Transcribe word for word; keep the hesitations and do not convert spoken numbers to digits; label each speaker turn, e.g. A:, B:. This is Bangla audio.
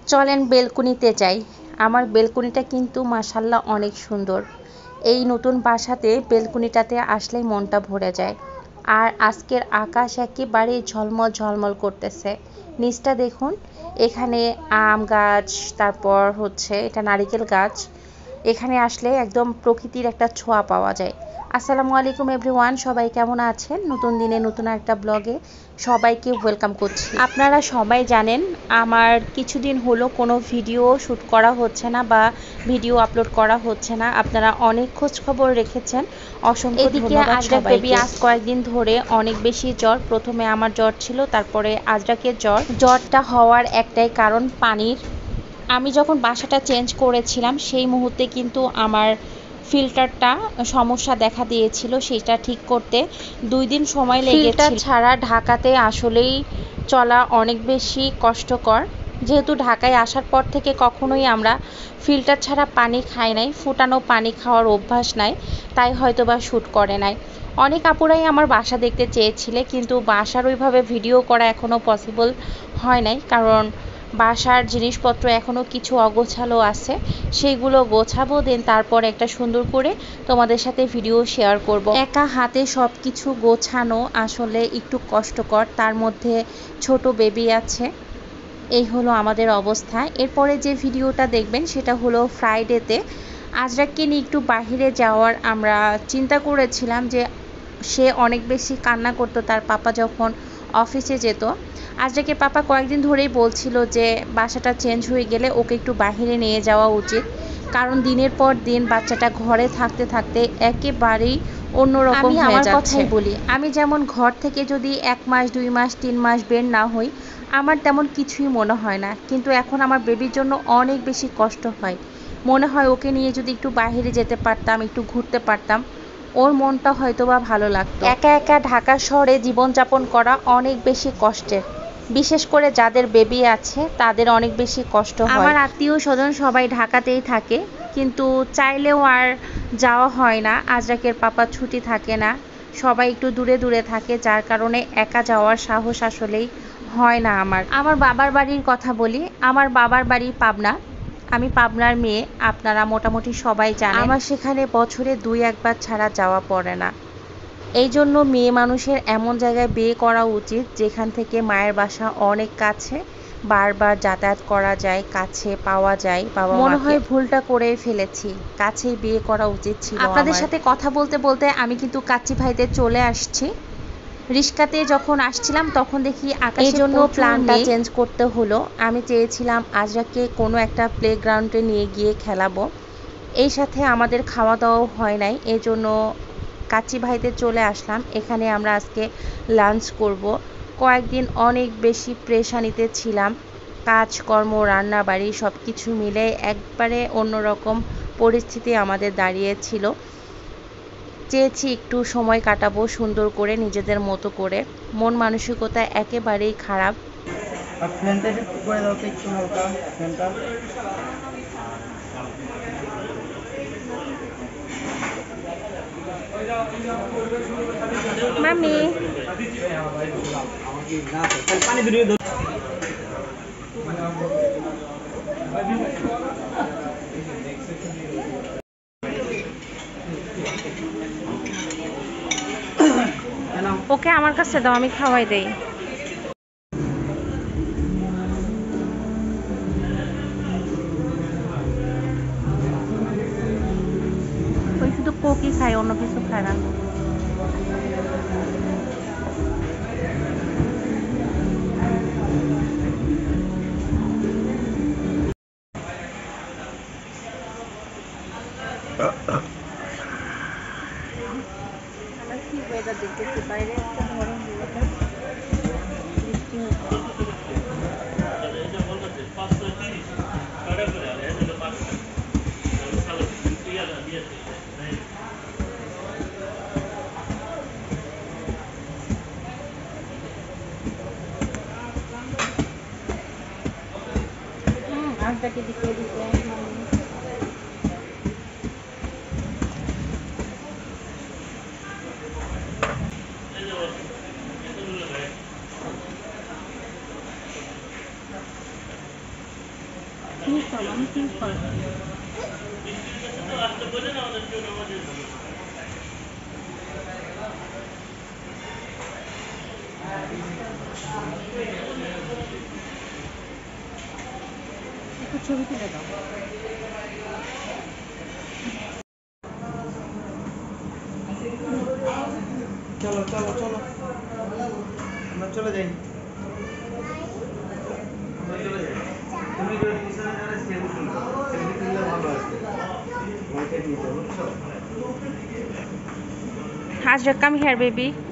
A: চলেন বেলকুনিতে যাই। আমার বেলকুনিটা কিন্তু মাশাআল্লাহ অনেক সুন্দর। এই নতুন বাসাতে বেলকুনিটাতে আসলেই মনটা ভরে যায়। আর আজকের আকাশ একেবারে ঝলমল ঝলমল করতেছে। নিচটা দেখুন, এখানে আম গাছ, তারপর হচ্ছে এটা নারিকেল গাছ। এখানে আসলে একদম প্রকৃতির একটা ছোঁয়া পাওয়া যায়। আসসালামু আলাইকুম এভরিওয়ান, সবাই কেমন আছেন? নতুন দিনে নতুন একটা ব্লগে সবাইকে ওয়েলকাম করছি। আপনারা সবাই জানেন আমার কিছুদিন হলো কোনো ভিডিও শ্যুট করা হচ্ছে না বা ভিডিও আপলোড করা হচ্ছে না। আপনারা অনেক খোঁজ খবর রেখেছেন, অসংখ্য ধন্যবাদ সবাইকে। বেবি আজ কয়েকদিন ধরে অনেক বেশি জ্বর। প্রথমে আমার জ্বর ছিল, তারপরে আজরাকের জ্বর। জ্বরটা হওয়ার একটাই কারণ পানির। আমি যখন বাসাটা চেঞ্জ করেছিলাম সেই মুহূর্তে কিন্তু আমার ফিল্টারটা সমস্যা দেখা দিয়েছিল, সেটা ঠিক করতে দুই দিন সময় লেগেছিল। ফিল্টার ছাড়া ঢাকাতে আসলেই চলা অনেক বেশি কষ্টকর। যেহেতু ঢাকায় আসার পর থেকে কখনোই আমরা ফিল্টার ছাড়া পানি খাই নাই, ফুটানো পানি খাওয়ার অভ্যাস নাই, তাই হয়তো বা শ্যুট করে নাই। অনেক আপুরাই আমার বাসা দেখতে চেয়েছিলে, কিন্তু বাসার ওইভাবে ভিডিও করা এখনও পসিবল হয় নাই, কারণ বাসার জিনিসপত্র এখনও কিছু অগোছালো আছে, সেইগুলো গোছাবো, দেন তারপর একটা সুন্দর করে তোমাদের সাথে ভিডিও শেয়ার করব। একা হাতে সব কিছু গোছানো আসলে একটু কষ্টকর, তার মধ্যে ছোট বেবি আছে। এই হলো আমাদের অবস্থা। এরপরে যে ভিডিওটা দেখবেন সেটা হলো ফ্রাইডেতে আজরাককে নিয়ে একটু বাহিরে যাওয়ার আমরা চিন্তা করেছিলাম, যে সে অনেক বেশি কান্না করতো তার পাপা যখন অফিসে যেত। আজরাকে পাপা কয়েকদিন ধরেই বলছিল যে বাসাটা চেঞ্জ হয়ে গেলে ওকে একটু বাহিরে নিয়ে যাওয়া উচিত, কারণ দিনের পর দিন বাচ্চাটা ঘরে থাকতে থাকতে একেবারেই অন্যরকম হয়ে যাচ্ছে। আমি আমার কথাই বলি, আমি যেমন ঘর থেকে যদি এক মাস দুই মাস তিন মাস বের না হই আমার তেমন কিছুই মনে হয় না, কিন্তু এখন আমার বেবির জন্য অনেক বেশি কষ্ট হয়। মনে হয় ওকে নিয়ে যদি একটু বাইরে যেতে পারতাম, একটু ঘুরতে পারতাম, ওর মনটা হয়তো বা ভালো লাগতো। একা একা ঢাকা শহরে জীবনযাপন করা অনেক বেশি কষ্টের, বিশেষ করে যাদের বেবি আছে তাদের অনেক বেশি কষ্ট হয়। আমার আত্মীয় স্বজন সবাই ঢাকাতেই থাকে, কিন্তু চাইলেও আর যাওয়া হয় না। আজরাকের পাপা ছুটি থাকে না, সবাই একটু দূরে দূরে থাকে, যার কারণে একা যাওয়ার সাহস আসলেই হয় না আমার। আমার বাবার বাড়ির কথা বলি, আমার বাবার বাড়ি পাবনা। আমি পাবনার মেয়ে, আপনারা মোটামুটি সবাই জানেন। আমার সেখানে বছরে দুই একবার ছাড়া যাওয়া পড়ে না। এই জন্য মেয়ে মানুষের এমন জায়গায় বিয়ে করা উচিত যেখান থেকে মায়ের বাসা অনেক কাছে, বারবার যাতায়াত করা যায়, কাছে পাওয়া যায়। বাবা মনে হয় ভুলটা করে ফেলেছি, কাছেই বিয়ে করা উচিত ছিল। আপনাদের সাথে কথা বলতে বলতে আমি কিন্তু কাচ্চি ভাইতে চলে আসছি। রিস্কাতে যখন আসছিলাম তখন দেখি আকাশের জন্য প্ল্যানটা চেঞ্জ করতে হলো। আমি চেয়েছিলাম আজরাকে কোনো একটা প্লেগ্রাউন্ডে নিয়ে গিয়ে খেলাবো, এই সাথে আমাদের খাওয়া দাওয়াও হয় নাই, এই জন্য কাচ্চি ভাইতে চলে আসলাম। এখানে আমরা আজকে লাঞ্চ করব। কয়েকদিন অনেক বেশি প্রেশানিতে ছিলাম, কাজকর্ম রান্না বাড়ি সব কিছু মিলে একবারে অন্যরকম পরিস্থিতি আমাদের দাঁড়িয়েছিল। চেয়েছি একটু সময় কাটাবো সুন্দর করে, নিজেদের মতো করে। মন মানসিকতা একেবারেই খারাপ। মামি ওকে আমার কাছে দাও, আমি খাওয়াই দেই। ওই শুধু কোকই খায়, অন্য কিছু খায় না। দেখতেছি বাইরে একটা ধরন বৃষ্টি হচ্ছে। হুম আজটাকে দিতে দিতে ফিনিশ করো আমি ফিনিশ করো একটু ছবি তুলে দাও
B: চলো চলো চলো আমরা চলে যাই আমরা চলে যাই তুমি যে টিউশনে যারা সেলফি তুলবে সেলফি তুললে ভালো আসবে মার্কেট নিতে বুঝছো
A: Hazra, come here, baby.